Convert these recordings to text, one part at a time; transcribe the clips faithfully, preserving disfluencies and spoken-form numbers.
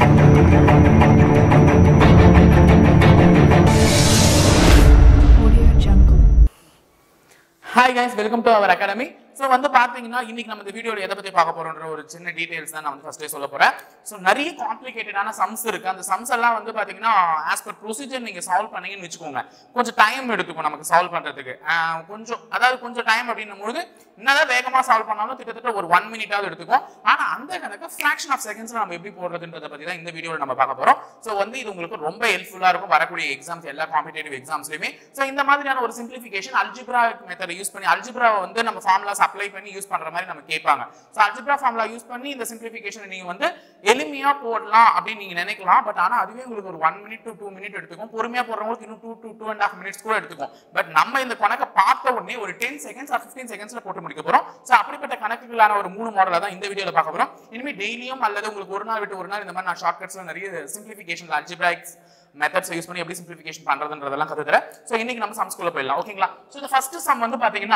Hi guys, welcome to our academy. So வந்து பாத்தீங்கன்னா இன்னைக்கு நம்ம இந்த வீடியோல எதை பத்தி பார்க்க போறோம்ன்ற ஒரு சின்ன டீடைல்ஸ் தான் நான் வந்து ஃபர்ஸ்டே சொல்ல போறேன். சோ நிறைய காம்ப்ளிகேட்டடான சம்ஸ் இருக்கு. அந்த சம்ஸ் எல்லாம் வந்து பாத்தீங்கன்னா ஆஸ் பர் ப்ரொசீஜர் நீங்க சால்வ் பண்ணீங்கன்னு வெச்சுக்கோங்க. கொஞ்சம் டைம் எடுத்துக்கும் நமக்கு சால்வ் பண்றதுக்கு. கொஞ்சம் அதாவது கொஞ்சம் டைம் அப்படின்னும்போது என்னதான் வேகமா சால்வ் பண்ணாலும் கிட்டத்தட்ட ஒரு one minute ஆவது எடுத்துக்கும். ஆனா அந்த கணக்கு fraction of secondsல நம்ம எப்படி போடுறதுன்றத பத்தி தான் இந்த வீடியோல நம்ம பார்க்க போறோம். சோ வந்து இது உங்களுக்கு ரொம்ப ஹெல்ப்ஃபுல்லா இருக்கும் வரக்கூடிய எக்ஸாம்ஸ் எல்லா காம்படிட்டிவ் எக்ஸாம்ஸ்லயுமே. சோ இந்த மாதிரியான ஒரு சிம்பிளிஃபிகேஷன் அல்ஜிப்ராயிக் மெத்தட் யூஸ் பண்ணி அல்ஜிப்ராவை வந்து நம்ம ஃபார்முலாஸ் அப்ளை பண்ணி யூஸ் பண்ற மாதிரி நம்ம கேட்பாங்க. சோ அல்ஜிப்ரா ஃபார்முலா யூஸ் பண்ணி இந்த சிம்பிளிஃபிகேஷனை நீங்க வந்து எளிமையா போடலாம் அப்படின்னு நீங்க நினைக்கலாம். பட் ஆனா அதுவே உங்களுக்கு ஒரு one minute to two minute எடுத்துக்கும். பொறுமையா போடுறவங்களுக்கு இன்னும் two to two and a half minutes கூட எடுத்துக்கும். பட் நம்ம இந்த கணக்கை பார்த்த உடனே ஒரு ten seconds or fifteen secondsல போட்டு முடிக்க போறோம். சோ அப்படிப்பட்ட கணக்குகளான ஒரு மூணு மாடலை தான் இந்த வீடியோல பார்க்க போறோம். இனிமே டெய்லியும் அல்லது உங்களுக்கு ஒரு நாள் விட்டு ஒரு நாள் இந்த மாதிரி நான் ஷார்ட்கட்ஸ்ல நிறைய சிம்பிளிஃபிகேஷன் அல்ஜிப்ராயிக் மெத்தட்ஸ் யூஸ் பண்ணி எப்படி சிம்பிளிஃபிகேஷன் பண்றதுன்றதெல்லாம் கத்து தரேன். சோ இன்னைக்கு நம்ம சம்ஸ்குள்ள போயிடலாம். ஓகேங்களா? சோ இந்த ஃபர்ஸ்ட் சம் வந்து பாத்தீங்கன்னா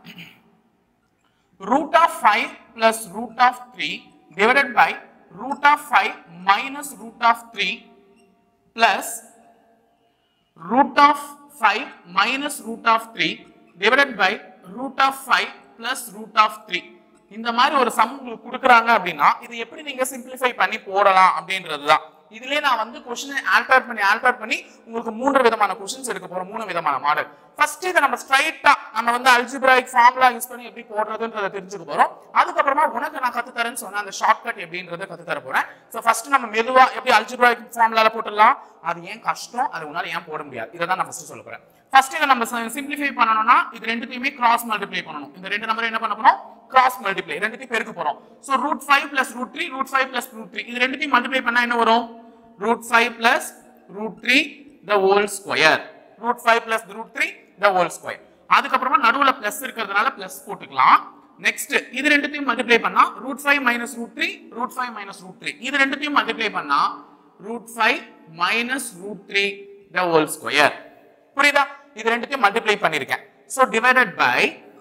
root of five plus root of three divided by root of five minus root of three plus root of five minus root of three divided by root of five plus root of three. இந்த மாதிரி ஒரு some உங்களுக்கு கொடுக்குறாங்க அப்படின்னா இது எப்படி நீங்க simplify பண்ணி போடலாம் அப்படின்றதுதான். இதுலயே நான் வந்து क्वेश्चन ஆல்டர் பண்ணி ஆல்டர் பண்ணி உங்களுக்கு மூன்று விதமான क्वेश्चंस எடுக்க போறோம், மூணு விதமான மாடல். ஃபர்ஸ்ட் இத நம்ம ஸ்ட்ரைட்டா நம்ம வந்து அல்ஜிப்ராயிக் ஃபார்முலா யூஸ் பண்ணி எப்படி போடுறதுன்றத தெரிஞ்சுக்க போறோம். அதுக்கு அப்புறமா உனக்கு நான் கத்து தரேன்னு சொன்ன அந்த ஷார்ட்கட் எப்படின்றத கத்து தர போறேன். சோ ஃபர்ஸ்ட் நம்ம மெதுவா எப்படி அல்ஜிப்ராயிக் ஃபார்முலால போட்டுடலாம், அது ஏன் கஷ்டம், அது உன்னால ஏன் போட முடியாது, இத தான் நான் ஃபர்ஸ்ட் சொல்ல போறேன். ஃபர்ஸ்ட் இத நம்ம சிம்பிளிஃபை பண்ணனும்னா இது ரெண்டுத்தையுமே கிராஸ் மல்டிப்ளை பண்ணனும். இந்த ரெண்டு நம்பரை என்ன பண்ண போறோம், கிராஸ் மல்டிப்ளை, ரெண்டுத்தையும் பெருக்க போறோம். So root five plus root three root five plus root three இது ரெண்டுத்தையும் மல்டிப்ளை பண்ணா என்ன வரும், root five plus root three the whole square, root five plus root three the whole square. அதுக்கு அப்புறமா நடுவுல பிளஸ் இருக்கிறதுனால பிளஸ் போட்டுக்கலாம். நெக்ஸ்ட் இது ரெண்டுத்தையும் மல்டிப்ளை பண்ணா root five minus root three root five minus root three இது ரெண்டுத்தையும் மல்டிப்ளை பண்ணா root five minus root three the whole square. புரியுதா? இது ரெண்டுத்தையும் மல்டிப்ளை பண்ணிருக்கேன். So divided by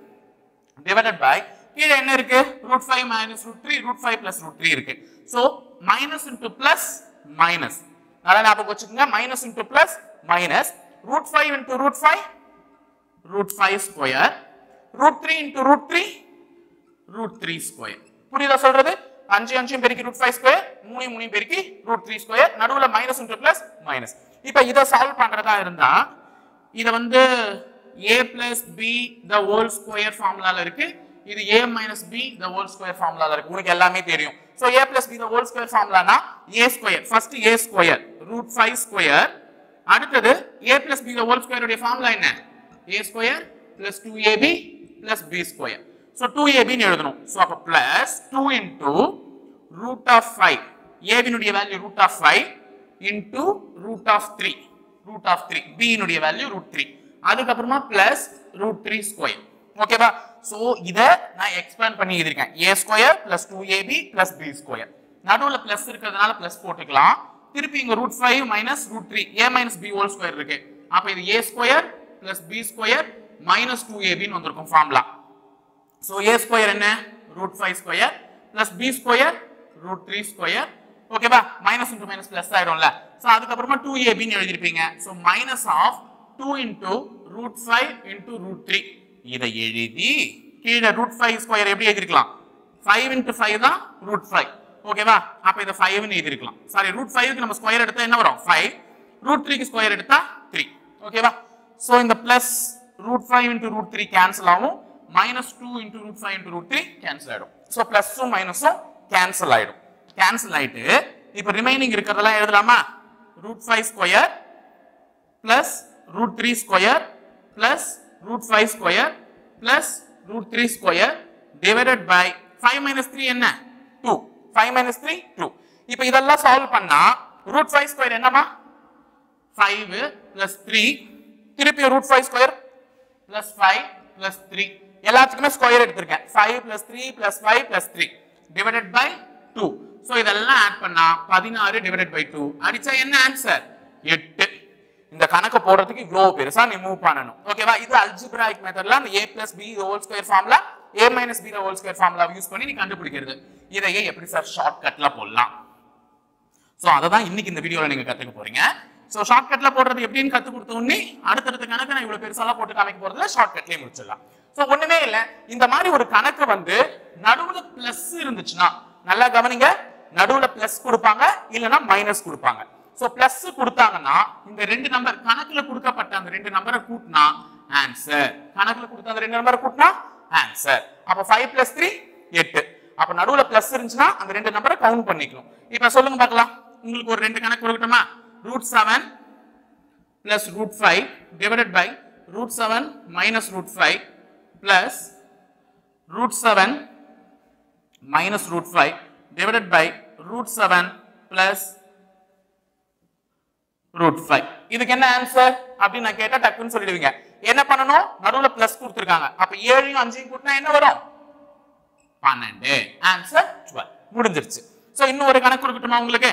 divided by கீழ என்ன இருக்கு, root five minus root three root five plus root three இருக்கு. So minus into plus minus, நல்லா ஞாபகம் வச்சுக்கோங்க, minus into plus minus, root five into root five root five square, root three into root three root three square. புரியுதா சொல்றது? அஞ்சு அஞ்சு பெருக்கி root five square, மூணு மூணு பெருக்கி root three square, நடுவுல minus into plus minus. இப்போ இத சால்வ் பண்றதா இருந்தா இத வந்து a plus b the whole square ஃபார்முலால இருக்கு, இது a minus b the whole square ஃபார்முலால இருக்கு. உங்களுக்கு எல்லாமே தெரியும். So a plus b the whole square ஃபார்முலானா a square, first a square root five square, அடுத்து a plus b the whole square உடைய formula என்ன, a square plus two a b plus b square. So two a b னு எழுதணும். So அப்ப plus two into root of five, a b னுடைய value root of five into root of three root of three, b னுடைய value root three, அதுக்கு அப்புறமா plus root three square. ஓகேவா? So இத நான் எக்ஸ்பேண்ட் பண்ணி எழுதிருக்கேன், a square plus two a b plus b square, நடுவுல பிளஸ் இருக்கிறதுனால பிளஸ் போட்டுக்கலாம். திருப்பி இங்க root five minus root three a minus b whole square இருக்கு. அப்ப இது a square plus b square minus two a b னு வந்திருக்கும் ஃபார்முலா. சோ a square என்ன, root five square plus b square root three square. ஓகேவா? Minus into minus plus ஆயிடும்ல. So அதுக்கு அப்புறமா two a b னு எழுதிருப்பீங்க. So minus of two into root five into root three. இத எழுதி கீழ root five square எப்படி எழுதிருக்கலாம், five into five தான் root five. ஓகேவா? அப்ப இத five னு எழுதிருக்கலாம். சாரி, root five க்கு நம்ம ஸ்கொயர் எடுத்தா என்ன வரும், five, root three க்கு ஸ்கொயர் எடுத்தா three. ஓகேவா? சோ இந்த plus root five into root three cancel ஆகும், minus two into root five into root three cancel ஆயிடும். சோ பிளஸும் மைனஸும் கேன்சல் ஆயிடும். கேன்சல் ஆயிட்டு இப்போ ரிமைனிங் இருக்கிறதெல்லாம் எழுதலாமா, root five square plus root three square plus root five square plus root three square divided by five minus three என்ன, two, five minus three two. இப்போ இதெல்லாம் சால்வ் பண்ணா root five square என்னமா, five plus three, திருப்பி root five square plus five plus three, எல்லாத்துக்குமே square எடுத்திருக்கேன், five plus three plus five plus three divided by two. So இதெல்லாம் add பண்ணா பதினாறு divided by two, அடிச்சா என்ன ஆன்சர், எட்டு. இந்த கணக்கு போடுறதுக்கு இவ்வளவு பெருசா நீ மூவ் பண்ணணும். ஓகேவா? இது அல்ஜிப்ராயிக் மெத்தட்ல a plus b the whole square formula, a minus b the whole square formula use பண்ணி நீ கண்டுபிடிக்கிறது. இதையே எப்படி சார் ஷார்ட்கட்ல போடலாம், சோ அதை தான் இன்னைக்கு இந்த வீடியோல நீங்க கத்துக்க போறீங்க. சோ ஷார்ட்கட்ல போடுறது எப்படின்னு கத்து கொடுத்த உடனே அடுத்தடுத்த கணக்கு நான் இவ்வளவு பெருசாலாம் போட்டு காமிக்க போறதுல ஷார்ட்கட்லயே முடிச்சிடலாம். சோ ஒண்ணுமே இல்ல, இந்த மாதிரி ஒரு கணக்கு வந்து நடுவுல பிளஸ் இருந்துச்சுன்னா நல்லா கவனிங்க, நடுவுல பிளஸ் கொடுப்பாங்க இல்லனா மைனஸ் கொடுப்பாங்க. சோ பிளஸ் கொடுத்தாங்கன்னா இந்த ரெண்டு நம்பர் கணக்குல கொடுக்கப்பட்ட அந்த ரெண்டு நம்பரை கூட்டினா ஆன்சர். கணக்குல கொடுத்த அந்த ரெண்டு நம்பரை கூட்டினா ஆன்சர். அப்ப five plus three எட்டு. அப்ப நடுவுல பிளஸ் இருந்துச்சுன்னா அந்த ரெண்டு நம்பரை கவுண்ட் பண்ணிக்கணும். இப்ப சொல்லுங்க பார்க்கலாம், உங்களுக்கு ஒரு ரெண்டு கணக்கு கொடுக்கட்டுமா? root seven plus root five divided by root seven minus root five plus root seven minus root five divided by root seven plus root five. இதுக்கு என்ன ஆன்சர் அப்படி நான் கேட்டா டக்குன்னு சொல்லிடுவீங்க. என்ன பண்ணணும்? நடுவுல பிளஸ் கொடுத்திருக்காங்க, அப்ப ஏழையும் அஞ்சையும் கூட்டினா என்ன வரும்? பன்னெண்டு. Answer twelve. முடிஞ்சிருச்சு. சோ இன்னும் ஒரு கணக்கு கொடுக்கட்டுமா உங்களுக்கு?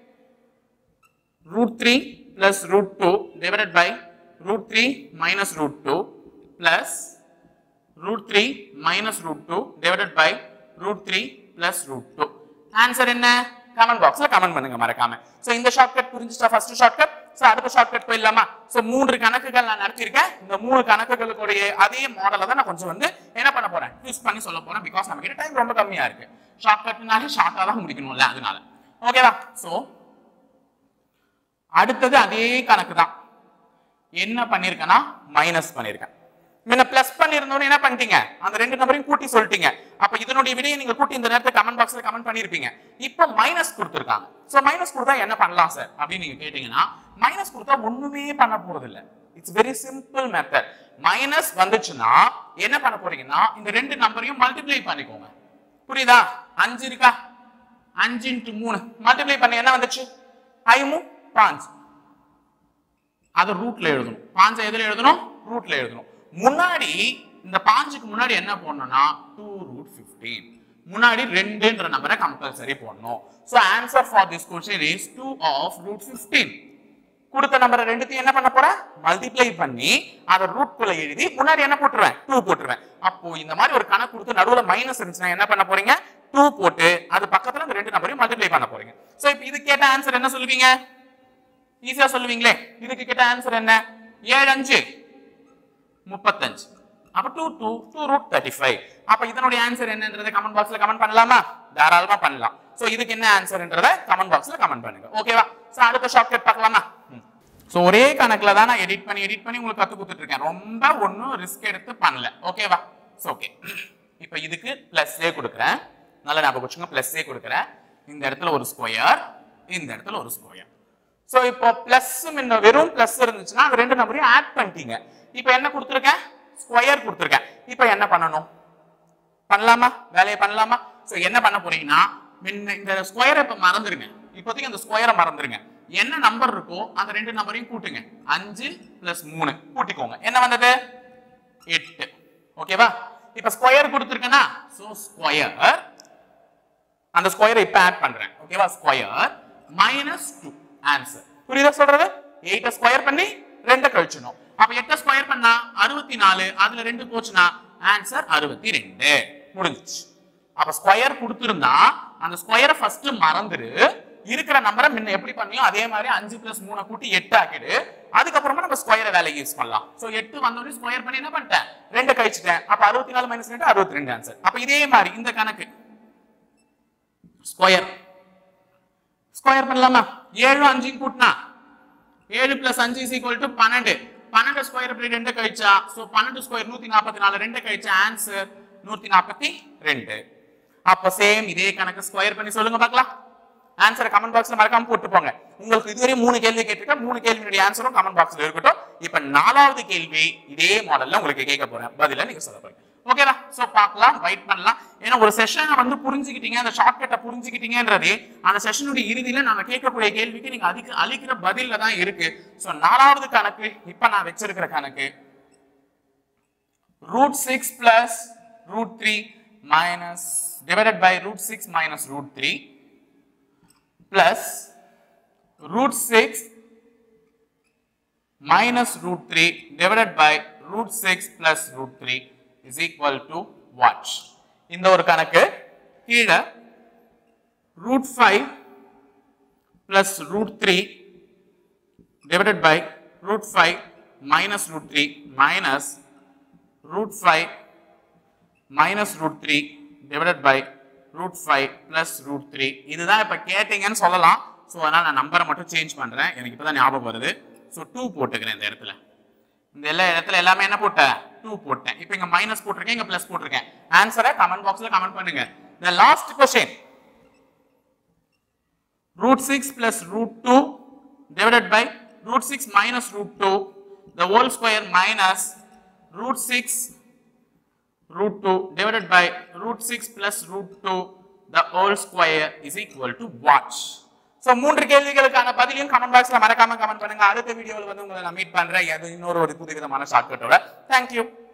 root three plus root two divided by root three minus root two plus root three minus root two divided by root three plus root two. Answer என்ன? கமெண்ட் பாக்ஸ்ல கமெண்ட் பண்ணுங்க மறக்காம. So இந்த ஷார்ட்கட் புரிஞ்சுச்சா? First shortcut. சோ அடுத்த shortcut போயிடலாமா? So மூன்று கணக்குகள் நான் நடத்திருக்கேன். இந்த மூணு கணக்குகளுக்கு அதே மாடலை தான் நான் கொஞ்சம் வந்து என்ன பண்ண போறேன், யூஸ் பண்ணி சொல்ல போறேன். பிகாஸ் நமக்கு டைம் ரொம்ப கம்மியா இருக்கு. ஷார்ட்கட்னாலே ஷார்ட்டா தான் முடிக்கணும்ல, அதனால. ஓகேவா? சோ அடுத்தது அதே கணக்கு தான். என்ன பண்ணிருக்கேன்னா மைனஸ் பண்ணிருக்கேன். முன்ன பிளஸ் பண்ணிருந்தோம், என்ன பண்ணிட்டீங்க? அந்த ரெண்டு நம்பரையும் கூட்டி சொல்லிட்டீங்க. அப்ப இதனுடைய விடையை நீங்க கூட்டி இந்த நேரத்தை கமெண்ட் பாக்ஸ்ல கமெண்ட் பண்ணிருப்பீங்க. இப்போ மைனஸ் கொடுத்திருக்காங்க. சோ மைனஸ் கொடுத்தா என்ன பண்ணலாம் சார் அப்படின்னு நீங்க கேட்டீங்கன்னா, மைனஸ் கொடுத்தா ஒண்ணுமே பண்ண போறது இல்ல. It's very simple method. Minus வந்துச்சுன்னா என்ன பண்ண போறீங்கன்னா, இந்த ரெண்டு நம்பரையும் மல்டிப்ளை பண்ணிக்கோங்க. புரியுதா? அஞ்சு இருக்கா? அஞ்சு இன்டு மூணு மல்டிப்ளை பண்ண என்ன வந்துச்சு? ஐமு பாஞ்சு. அத ரூட்ல எழுதணும். பாஞ்ச எதுல எழுதணும்? ரூட்ல எழுதணும். முன்னாடி இந்த பாஞ்சுக்கு முன்னாடி என்ன போடணும்னா two root fifteen. முன்னாடி ரெண்டுன்ற நம்பரை கம்பல்சரி போடணும். So answer for this question is two of root fifteen. கொடுத்த நம்பரை ரெண்டுத்தையும் என்ன பண்ண போறேன்? மல்டிப்ளை பண்ணி அத ரூட்குள்ள எழுதி முன்னாடி என்ன போட்டுருவேன்? two போட்டுருவேன். அப்போ இந்த மாதிரி ஒரு கணக்கு கொடுத்து நடுவுல மைனஸ் இருந்துச்சுன்னா என்ன பண்ண போறீங்க? two போட்டு அது பக்கத்துல அந்த ரெண்டு நம்பரையும் மல்டிப்ளை பண்ண போறீங்க. சோ இப்போ இது கேட்ட ஆன்சர் என்ன சொல்லுவீங்க? ஈஸியா சொல்லுவீங்களே. இதுக்கு கேட்ட ஆன்சர் என்ன? ஏழு அஞ்சு முப்பத்தஞ்சு. அப்ப two two two root thirty-five. அப்ப இதனுடைய ஆன்சர் என்னன்றதை கமெண்ட் பாக்ஸ்ல கமெண்ட் பண்ணலாமா? தாராளமா பண்ணலாம். சோ இதுக்கு என்ன ஆன்சர்ன்றதை கமெண்ட் பாக்ஸ்ல கமெண்ட் பண்ணுங்க. ஓகேவா? சோ அடுத்த ஷார்ட்கட் பார்க்கலாமா? சோ ஒரே கணக்குல தான் நான் எடிட் பண்ணி எடிட் பண்ணி உங்களுக்கு கத்து கொடுத்துட்டு இருக்கேன். ரொம்ப ஒண்ணும் ரிஸ்க் எடுத்து பண்ணல. ஓகேவா? So okay. இப்போ இதுக்கு பிளஸ் ஏ கொடுக்கிறேன். நல்லா ஞாபகம் வச்சுங்க, பிளஸ் ஏ கொடுக்கிறேன். இந்த இடத்துல ஒரு ஸ்கொயர், இந்த இடத்துல ஒரு ஸ்கொயர். சோ இப்போ பிளஸ் வெறும் பிளஸ் இருந்துச்சுன்னா அந்த ரெண்டு நம்பரையும் ஆட் பண்ணிட்டீங்க. இப்போ என்ன கொடுத்துருக்கேன்? ஸ்கொயர் கொடுத்துருக்கேன். இப்போ என்ன பண்ணணும்? பண்ணலாமா? வேலையை பண்ணலாமா? சோ என்ன பண்ண போறீங்கன்னா, இந்த ஸ்கொயரை இப்ப மறந்துருங்க. இப்போதைக்கு அந்த ஸ்கொயரை மறந்துருங்க. என்ன நம்பர் இருக்கோ அந்த ரெண்டு நம்பரையும் கூட்டுங்க. அஞ்சு பிளஸ் மூணு கூட்டிக்கோங்க. என்ன வந்தது? எட்டு. ஓகேவா? இப்ப ஸ்கொயர் கொடுத்துருக்கேன்னா சோ ஸ்கொயர், அந்த ஸ்கொயரை இப்ப ஆட் பண்றேன். ஓகேவா? Square minus two. ஆன்சர் புரியுதா சொல்றது? எயிட்ட ஸ்கொயர் பண்ணி ரெண்டு கழிச்சணும். அப்ப எட்டு ஸ்கொயர் பண்ணா அறுபத்தி நாலு, அதுல ரெண்டு போச்சுன்னா ஆன்சர் அறுபத்தி ரெண்டு. முடிஞ்சிச்சு. அப்ப ஸ்கொயர் கொடுத்திருந்தா அந்த ஸ்கொயரை ஃபர்ஸ்ட் மறந்துரு, இருக்கிற நம்பரை முன்ன எப்படி பண்ணியோ அதே மாதிரி அஞ்சு பிளஸ் மூணு கூட்டி எட்டு ஆக்கிடு. அதுக்கப்புறமா நம்ம ஸ்கொயரை வேலை யூஸ் பண்ணலாம். சோ எட்டு வந்தோடனே ஸ்கொயர் பண்ணி என்ன பண்ணிட்டேன்? ரெண்டு கழிச்சிட்டேன். அப்ப அறுபத்தி நாலு மைனஸ் ரெண்டு அறுபத்தி ரெண்டு ஆன்சர். அப்ப இதே மாதிரி இந்த கணக்கு ஸ்கொயர் ஸ்கொயர் பண்ணலாமா? ஏழு அஞ்சு கூட்டினா ஏழு பிளஸ் அஞ்சு இஸ் ஈக்குவல் டு பன்னெண்டு. பன்னெண்டு ஸ்கொயர் பண்ணி ரெண்டு கழிச்சா சோ பன்னெண்டு ஸ்கொயர் நூத்தி நாற்பத்தி நாலு, ரெண்டு கழிச்சா ஆன்சர் நூத்தி நாற்பத்தி ரெண்டு. அப்ப சேம் இதே கணக்கு ஸ்கொயர் பண்ணி சொல்லுங்க பார்க்கலாம். ஆன்சரை கமெண்ட் பாக்ஸ்ல மறக்காம போட்டு போங்க. உங்களுக்கு இதுவரை மூணு கேள்வி கேட்டிருக்கேன். மூணு கேள்வியுடைய ஆன்சரும் கமெண்ட் பாக்ஸ்ல இருக்கட்டும். இப்ப நாலாவது கேள்வி இதே மாடல்ல உங்களுக்கு கேட்க போறேன். பதில நீங்க சொல்ல போறீங்க. ஓகேவா? சோ பார்க்கலாம், வெயிட் பண்ணலாம். ஏன்னா ஒரு செஷனை வந்து புரிஞ்சுக்கிட்டீங்க, அந்த ஷார்ட்கட்டை புரிஞ்சுக்கிட்டீங்கன்றதே அந்த செஷனுடைய இறுதியில நாம கேட்கக்கூடிய கேள்விக்கு நீங்க அதிக அளிக்கிற பதில்ல தான் இருக்கு. சோ நாலாவது கணக்கு இப்ப நான் வச்சிருக்கிற கணக்கு root six plus root three minus divided by root six minus root three plus root six minus root three divided by root six plus root three is equal to what? இந்த ஒரு கணக்கு கீழ root five plus root three divided by root five minus root three minus root five minus root three divided by root five plus root three. இதுதான் இப்ப கேட்டீங்கன்னு சொல்லலாம். So அதனால நான் நம்பரை மட்டும் சேஞ்ச் பண்றேன். எனக்கு இப்பதான் ஞாபகம் வருது. சோ two போட்டுக்கிறேன் இந்த இடத்துல. இந்த எல்லா இடத்துல எல்லாமே என்ன போட்டேன்? two போட்டேன். இப்போ இங்க மைனஸ் போட்டுருக்கேன், இங்க பிளஸ் போட்டுருக்கேன். ஆன்சரை கமெண்ட் பாக்ஸ்ல கமெண்ட் பண்ணுங்க. The last question. root six plus root two divided by root six minus root two the whole square minus root six root two divided by root six plus root two the whole square is equal to what? So மூன்று கேள்விகளுக்கான பதிலையும் comment பாக்ஸ்ல மறக்காம comment பண்ணுங்க. அடுத்த வீடியோல வந்து உங்களை நான் மீட் பண்றேன். அது இன்னொரு ஒரு புதுவிதமான ஷார்ட்கட்டோட. Thank you.